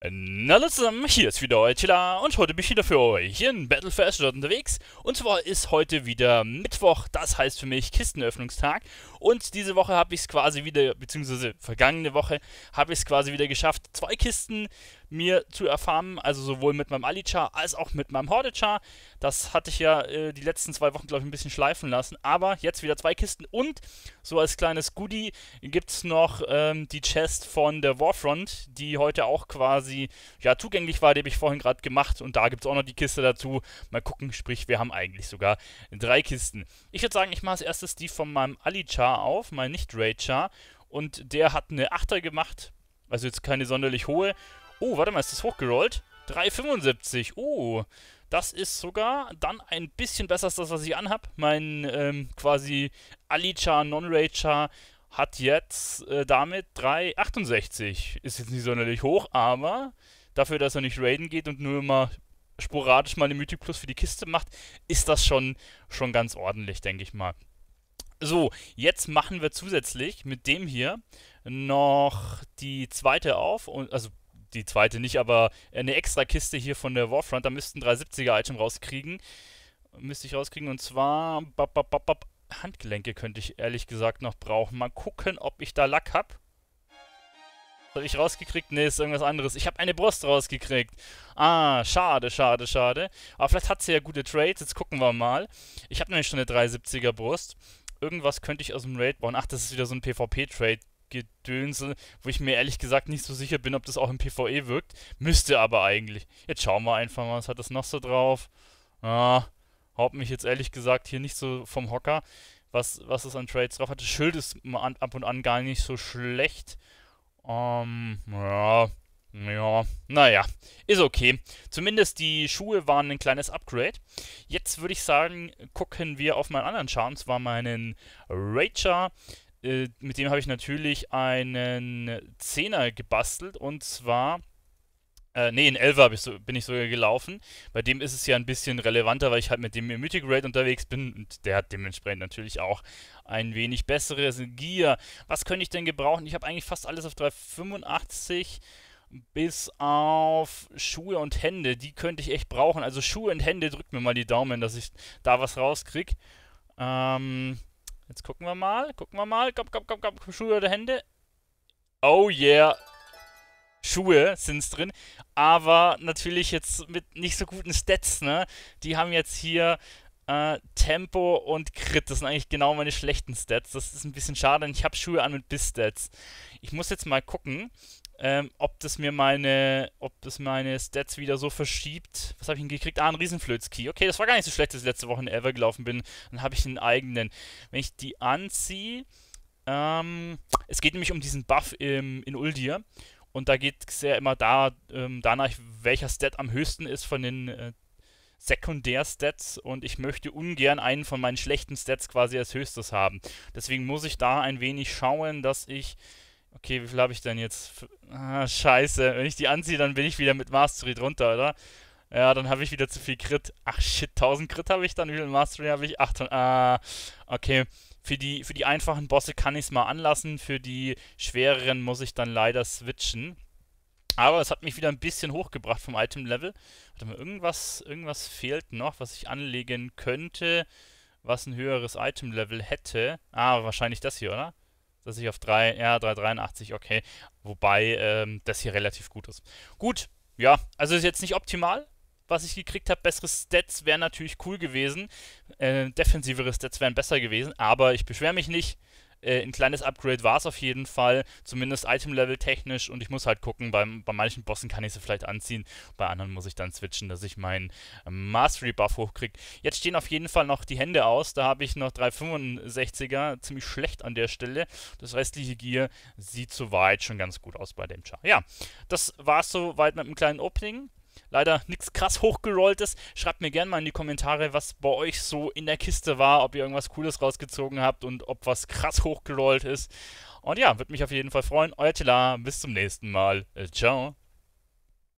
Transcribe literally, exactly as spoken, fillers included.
Na hallo zusammen, hier ist wieder euer Chilla und heute bin ich wieder für euch in Battle for Azeroth unterwegs. Und zwar ist heute wieder Mittwoch, das heißt für mich Kistenöffnungstag. Und diese Woche habe ich es quasi wieder, beziehungsweise vergangene Woche, habe ich es quasi wieder geschafft, zwei Kisten mir zu erfarmen. Also sowohl mit meinem Ali-Char als auch mit meinem Horde-Char. Das hatte ich ja äh, die letzten zwei Wochen, glaube ich, ein bisschen schleifen lassen. Aber jetzt wieder zwei Kisten und so als kleines Goodie gibt es noch ähm, die Chest von der Warfront, die heute auch quasi ja, zugänglich war, die habe ich vorhin gerade gemacht und da gibt es auch noch die Kiste dazu. Mal gucken, sprich, wir haben eigentlich sogar drei Kisten. Ich würde sagen, ich mache als erstes die von meinem Ali-Char auf, mein Nicht-Raid-Char und der hat eine Achter gemacht, also jetzt keine sonderlich hohe. Oh, warte mal, ist das hochgerollt? drei Komma fünfundsiebzig, oh, das ist sogar dann ein bisschen besser als das, was ich anhab. Mein ähm, quasi Ali-Char, Non-Raid-Char hat jetzt äh, damit drei Komma achtundsechzig. Ist jetzt nicht sonderlich hoch, aber dafür, dass er nicht raiden geht und nur mal sporadisch mal eine Mythic Plus für die Kiste macht, ist das schon, schon ganz ordentlich, denke ich mal. So, jetzt machen wir zusätzlich mit dem hier noch die zweite auf, und, also die zweite nicht, aber eine extra Kiste hier von der Warfront, da müssten drei siebziger Item rauskriegen. Müsste ich rauskriegen und zwar bap, bap, bap, bap, Handgelenke könnte ich ehrlich gesagt noch brauchen. Mal gucken, ob ich da Lack habe. Habe ich rausgekriegt? Ne, ist irgendwas anderes. Ich habe eine Brust rausgekriegt. Ah, schade, schade, schade. Aber vielleicht hat sie ja gute Trades. Jetzt gucken wir mal. Ich habe nämlich schon eine drei siebziger Brust. Irgendwas könnte ich aus dem Raid bauen. Ach, das ist wieder so ein PvP-Trade. Gedönse, wo ich mir ehrlich gesagt nicht so sicher bin, ob das auch im PvE wirkt. Müsste aber eigentlich. Jetzt schauen wir einfach mal, was hat das noch so drauf. Ah, haut mich jetzt ehrlich gesagt hier nicht so vom Hocker, was, was es an Trades drauf hat. Das Schild ist ab und an gar nicht so schlecht. Ähm, ja, ja, naja, ist okay. Zumindest die Schuhe waren ein kleines Upgrade. Jetzt würde ich sagen, gucken wir auf meinen anderen Char, und zwar meinen Raid-Char. Äh, mit dem habe ich natürlich einen Zehner gebastelt, und zwar Äh, nee, in Elfer ich so, bin ich sogar gelaufen. Bei dem ist es ja ein bisschen relevanter, weil ich halt mit dem im Mythic Raid unterwegs bin und der hat dementsprechend natürlich auch ein wenig besseres Gear. Was könnte ich denn gebrauchen? Ich habe eigentlich fast alles auf drei Komma fünfundachtzig bis auf Schuhe und Hände. Die könnte ich echt brauchen. Also Schuhe und Hände, drückt mir mal die Daumen, dass ich da was rauskrieg. Ähm, jetzt gucken wir mal, gucken wir mal. Komm, komm, komm, komm, Schuhe oder Hände? Oh yeah. Schuhe sind es drin, aber natürlich jetzt mit nicht so guten Stats, ne? Die haben jetzt hier äh, Tempo und Crit, das sind eigentlich genau meine schlechten Stats. Das ist ein bisschen schade, denn ich habe Schuhe an mit Biss-Stats. Ich muss jetzt mal gucken, ähm, ob das mir meine, ob das meine Stats wieder so verschiebt. Was habe ich denn gekriegt? Ah, ein Riesenflöz-Key. Okay, das war gar nicht so schlecht, dass ich letzte Woche in Ever gelaufen bin. Dann habe ich einen eigenen. Wenn ich die anziehe, ähm, es geht nämlich um diesen Buff im, in Uldir. Und da geht es ja immer da, ähm, danach, welcher Stat am höchsten ist von den äh, Sekundär-Stats. Und ich möchte ungern einen von meinen schlechten Stats quasi als höchstes haben. Deswegen muss ich da ein wenig schauen, dass ich... Okay, wie viel habe ich denn jetzt? Ah, scheiße. Wenn ich die anziehe, dann bin ich wieder mit Mastery drunter, oder? Ja, dann habe ich wieder zu viel Crit. Ach shit, tausend Crit habe ich dann. Wie viel Mastery habe ich? achthundert. Ah, okay. Für die, für die einfachen Bosse kann ich es mal anlassen. Für die schwereren muss ich dann leider switchen. Aber es hat mich wieder ein bisschen hochgebracht vom Item-Level. Warte mal, irgendwas, irgendwas fehlt noch, was ich anlegen könnte, was ein höheres Item-Level hätte. Ah, wahrscheinlich das hier, oder? Dass ich auf drei, ja, drei Komma dreiundachtzig, okay. Wobei ähm, das hier relativ gut ist. Gut, ja, also ist jetzt nicht optimal, was ich gekriegt habe. Bessere Stats wären natürlich cool gewesen. Äh, defensivere Stats wären besser gewesen, aber ich beschwere mich nicht. Äh, ein kleines Upgrade war es auf jeden Fall, zumindest Item-Level technisch, und ich muss halt gucken, beim, bei manchen Bossen kann ich sie vielleicht anziehen, bei anderen muss ich dann switchen, dass ich meinen ähm, Mastery-Buff hochkriege. Jetzt stehen auf jeden Fall noch die Hände aus, da habe ich noch drei Komma fünfundsechziger, ziemlich schlecht an der Stelle. Das restliche Gear sieht soweit schon ganz gut aus bei dem Char. Ja, das war es soweit mit einem kleinen Opening. Leider nichts krass hochgerolltes. Schreibt mir gerne mal in die Kommentare, was bei euch so in der Kiste war, ob ihr irgendwas Cooles rausgezogen habt und ob was krass hochgerollt ist. Und ja, würde mich auf jeden Fall freuen. Euer Tila, bis zum nächsten Mal. Ciao.